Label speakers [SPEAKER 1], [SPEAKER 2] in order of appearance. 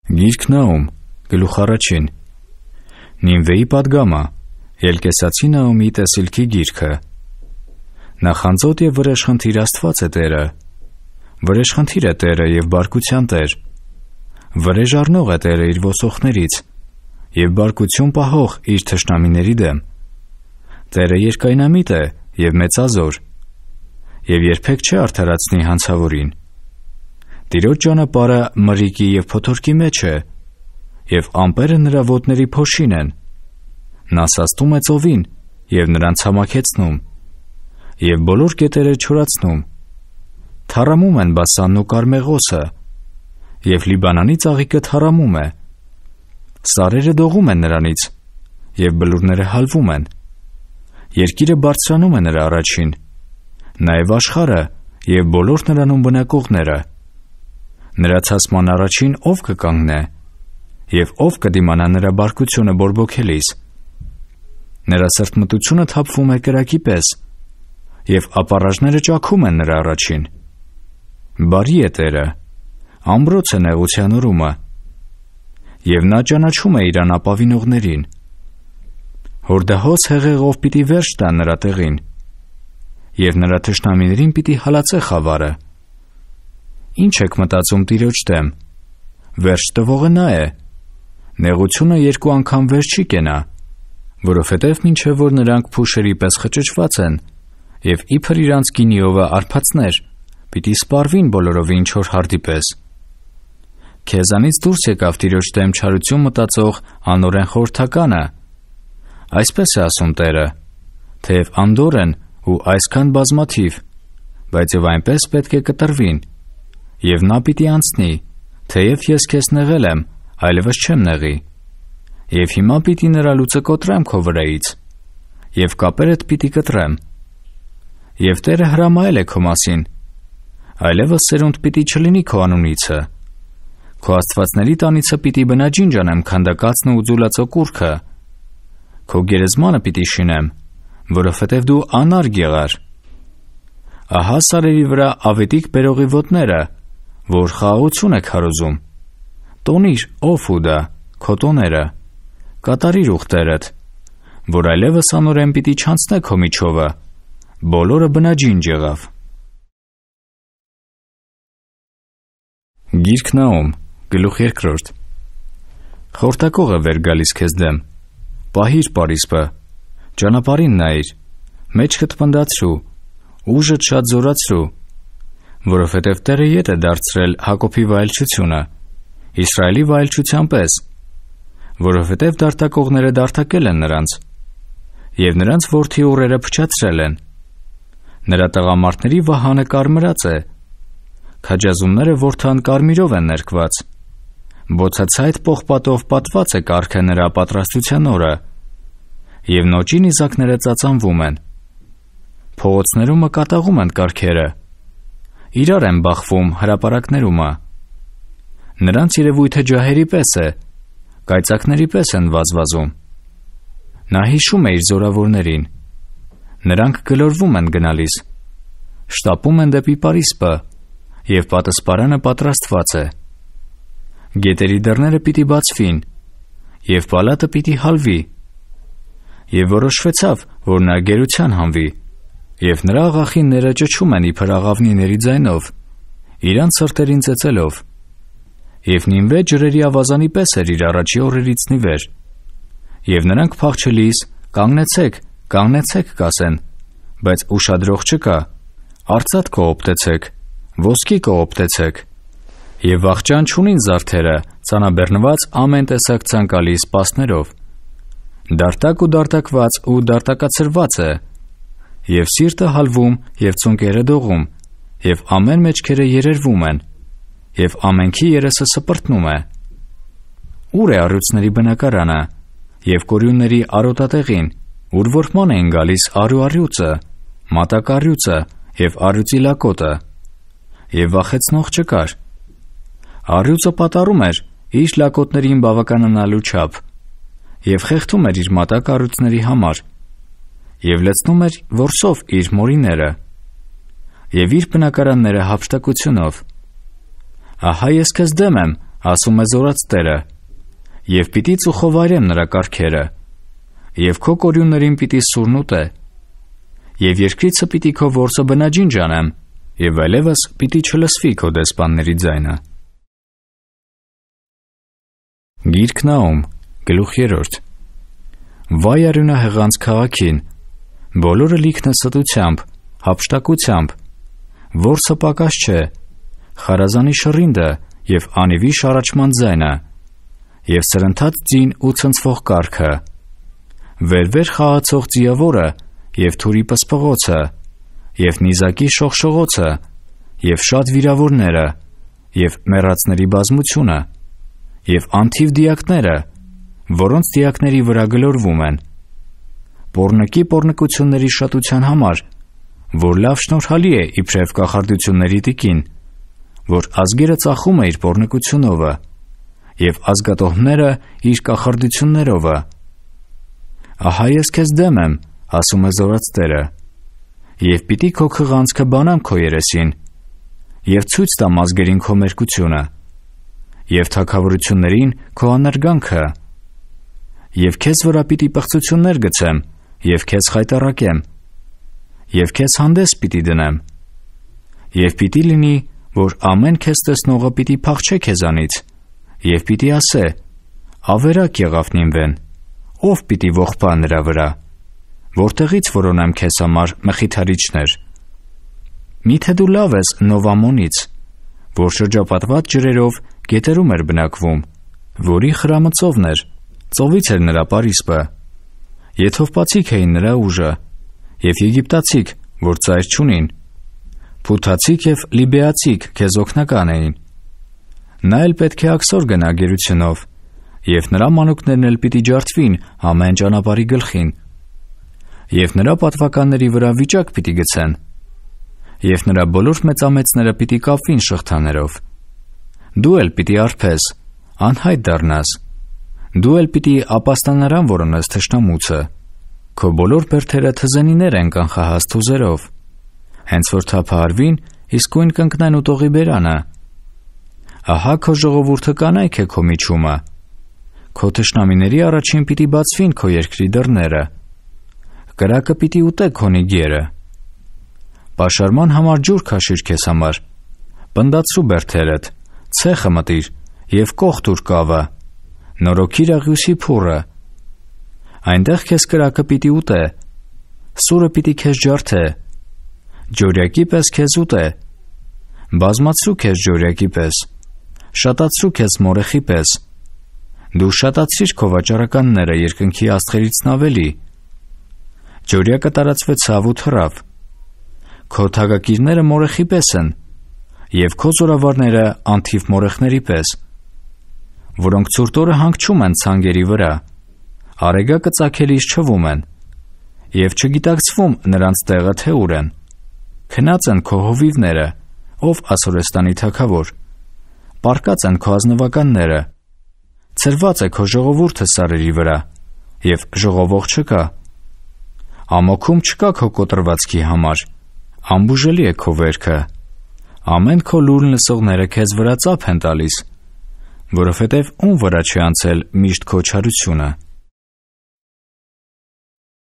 [SPEAKER 1] Գիրք Նահում, գլուխ առաջին։ Նինվեի պատգամը, Ելկեսացի Նահումի տեսիլքի գիրքը։ Նախանձոտ և վրեժխնդիր Աստված է Տերը, վրեժխնդիր է Տերը և բարկության Տեր, վրեժ առնող է Տերը իր ոսողներից և բարկություն պահող իր թշնամիների դեմ։ Տերը երկայնամիտ է և մեծազոր, և երբեք չէ արդարացնի հանցավորին։ Տիրոջ ճանապարհը մրրիկի և փոթորկի մեջ է, և ամպերը նրա ոտների փոշին են։ Նա սաստում է ծովին և նրան ցամաքեցնում, և բոլոր գետերը չորացնում։ Թառամում են Բասանն ու Կարմեղոսը, և Լիբանանի ծաղիկը թառամում է։ Սարերը դողում են նրանից, և բլուրները հալվում են։ Երկիրը բարձրանում է նրա առաջին, նաև աշխարհը և բոլոր նրանում բնակողները։ Նրա ցասման առաջին ով կկանգնե, և ով կդիմանա նրա բարկությունը բորբոքելիս։ Նրա սրտմտությունը թափվում է կրակի պես, և ապառաժները ճաքում են նրա առաջին։ Բարի է Տերը, ամրոց է նեղության օրումը, և նա ճանաչում է իր անապավինողներին։ Հորդահոս հեղեղով պիտի վերջ տա նրա տեղին, և նրա թշնամիներին պիտի հալածե խավարը։ Ինչ եք մտածում Տիրոջ դեմ, վերջ տվողը նա է, նեղությունը երկու անգամ վեր չի կենա, որովհետև մինչև որ նրանք փուշերի պես խճճված են, և իբր իրանց գինիովը արբացներ, պիտի սպառվին բոլորովին չոր հարդի պես։ Քեզանից դուրս եկավ Տիրոջ դեմ չարություն մտածող անօրեն խորհրդականը։ Այսպես է ասում Տերը, թեև անդորր են ու այսքան բազմաթիվ, բայց և այնպես պետք է կտրվին, և նա պիտի անցնի, թեև ես քեզ նեղել եմ, այլևս չեմ նեղի, և հիմա պիտի նրա լուծը կոտրեմ քո վրայից, և կապերդ պիտի կտրեմ։ Եվ Տերը հրամայել է քո մասին, այլևս սերունդ պիտի չլինի քո անունիցը, քո աստվածների տանիցը պիտի բնաջինջ անեմ քանդակածն ու ձուլածո կուռքը, քո գերեզմանը պիտի շինեմ, որովհետև դու անարգ եղար։ Ահա սարերի վրա ավետիք բերողի ոտները, որ խաղաղություն եք հարուզում։ Տոնիր, ով Հուդա, քո տոները, կատարիր ուխտերդ, որ այլևս անօրեն պիտի չանցնե քո միջովը, բոլորը բնաջինջ եղավ։ Գիրք Նահում, գլուխ 2։ Խորհրդակողը վեր գալիս քեզ դեմ, պահիր պարիսպը, ճանապարհին նայիր, մեջքդ պնդացրու, ուժդ շատ զորացրու, որովհետև Տերը ետ է դարձրել Հակոբի վայելչությունը, Իսրայելի վայելչության պես, որովհետև դարտակողները դարտակել են նրանց, և նրանց որդի ուռերը փչացրել են։ Նրա տղամարդների վահանը կարմրած է, քաջազումները որդան կարմիրով են ներկված, բոցացայտ պողպատով պատված է կառքը նրա պատրաստության օրը, և նոճի նիզակները ծածանվում են։ Փողոցներում կատաղում են կառքերը, իրար են բախվում հրապարակներումը։ Նրանց երևույթը ջահերի պես է, կայծակների պես են վազվազում։ Նա հիշում է իր զորավորներին, նրանք գլորվում են գնալիս, շտապում են դեպի պարիսպը, և պատսպարանը պատրաստված է։ Գետերի դռները պիտի բացվին, և պալատը պիտի հալվի։ Եվ որոշվեցավ, որ նա գերության հանվի, և նրա աղախինները ճչում են իբր աղավնիների ձայնով, իրանց սրտերին ծեծելով։ Եվ Նինվե ջրերի ավազանի պես էր իր առաջի օրերից ի վեր, և նրանք փախչելիս «Կանգնեցեք, կանգնեցեք» կասեն, բայց ուշադրող չկա։ Արծաթ կողոպտեցեք, ոսկի կողոպտեցեք, և վախճան չունին զարդերը ծանաբեռնված ամեն տեսակ ցանկալի սպասներով։ Դարտակ ու դարտակված ու դարտակացրված է, և սիրտը հալվում և ծունկերը դողում, և ամեն մեջքերը երերվում են, և ամենքի երեսը սպրտնում է։ Ուր է առյուծների բնակարանը և կորյունների արոտատեղին, ուր որքման էին գալիս արու առյուծը, մատակառյուծը և առյուծի լակոտը, և վախեցնող չկար։ Առյուծը պատառում էր իր լակոտներին բավականանալու չափ, և խեղդում էր իր մատակառյուծների համար, և լցնում էր որսով իր մորիները, և իր բնակարանները հափշտակությունով։ Ահա ես քեզ դեմ եմ, ասում է զորաց Տերը, և պիտի ծուխովարեմ նրա կարգերը, և քո կորյուններին պիտի սուրնուտե, և երկրիցը պիտի քո որսը բնաջինջ անեմ, և այլևս պիտի չլսվի քո դեսպանների ձայնը։ Գիրք Նահում, գլուխ 3. Վայ արյունահեղանց քաղաքին, բոլորը լիքն է ստությամբ, հափշտակությամբ, որսը պակաս չէ, խարազանի շռինդը և անիվի շարաչման ձայնը, և սրընթաց ձին ու ցնցվող կառքը, վեր խաղացող ձիավորը և թուրի պսպղոցը, և նիզակի շողշողոցը, և շատ վիրավորները, և մեռածների բազմությունը, և անթիվ դիակները, որոնց դիակների վրա գլորվում են, պոռնկի պոռնկությունների շատության համար, որ լավ շնորհալի է իբրև կախարդությունների տիկին, որ ազգերը ծախում է իր պոռնկությունովը, և ազգատոհները իր կախարդություններովը։ Ահա ես քեզ դեմ եմ, ասում է զորաց Տերը, և պիտի քո քղանցքը բանամ քո երեսին, և ցույց տամ ազգերին քո մերկությունը, և թագավորություններին քո անարգանքը, և քեզ վրա պիտի պղծություններ գցեմ, և քեզ խայտառակեմ, և քեզ հանդես պիտի դնեմ, և պիտի լինի, որ ամեն քեզ տեսնողը պիտի փախչե քեզանից, և պիտի ասե. ավերակ եղավ Նինվեն, ով պիտի ողբա նրա վրա, որտեղից որոնեմ քեզ համար մխիթարիչներ։ Միթե դու լավ ես Նով Ամոնից, որ շրջապատված ջրերով գետերում էր բնակվում, որի խրամը ծովն էր, ծովից էր նրա պարիսպը, եթովպացիք էին նրա ուժը, և եգիպտացիք, որ ծայր չունին, փութացիք և լիբեացիք քեզ օգնական էին։ Նա էլ պետք է աքսոր գնա գերությունով, և նրա մանուկներն էլ պիտի ջարդվին ամեն ճանապարհի գլխին, և նրա պատվականների վրա վիճակ պիտի գցեն, և նրա բոլոր մեծամեծները պիտի կապվին շղթաներով։ Դու էլ պիտի արբես, անհայտ դառնաս, դու էլ պիտի ապաստանարան որոնես թշնամուցը, քո բոլոր բերդերը թզենիներ են կանխահաս թուզերով, հենց որ թափահարվին, իսկույն կընկնեն ուտողի բերանը։ Ահա քո ժողովուրդը կանայք է քո միջումը, քո թշնամիների առաջին պիտի բացվին քո երկրի դռները, կրակը պիտի ուտե քո նիգերը։ Պաշարման համար ջուր քաշիր քեզ համար, պնդացրու բերդերդ, ցեխը մտիր և կող տուր կավը, նորոգիր աղյուսի փուռը։ Այնտեղ քեզ կրակը պիտի ուտե, սուրը պիտի քեզ ջարդե, ջորյակի պես քեզ ուտե, բազմացրու քեզ ջորյակի պես, շատացրու քեզ մորեխի պես, դու շատացրիր քո վաճառականները երկնքի աստղերից ավելի, ջորյակը տարածվեցավ ու թռավ, քո թագակիրները մորեխի պես են, և քո զորավարները անթիվ մորեխների պես, որոնք ցուրտ օրը հանգչում են ցանգերի վրա, արեգակը ծագելիս չվում են, և չգիտակցվում նրանց տեղը թե ուր են, քնած են քո հովիվները, ով Ասորեստանի թագավոր, պառկած են քո ազնվականները, ցրված է քո ժողովուրդը սարերի վրա, և ժողովող չկա, ամոքում չկա քո կոտրվածքի համար, անբուժելի է քո վերքը, ամեն քո լուրն լսողները քեզ վրա ծափ են տալիս, որովհետև ում վրա չի անցել միշտ քո չարությունը։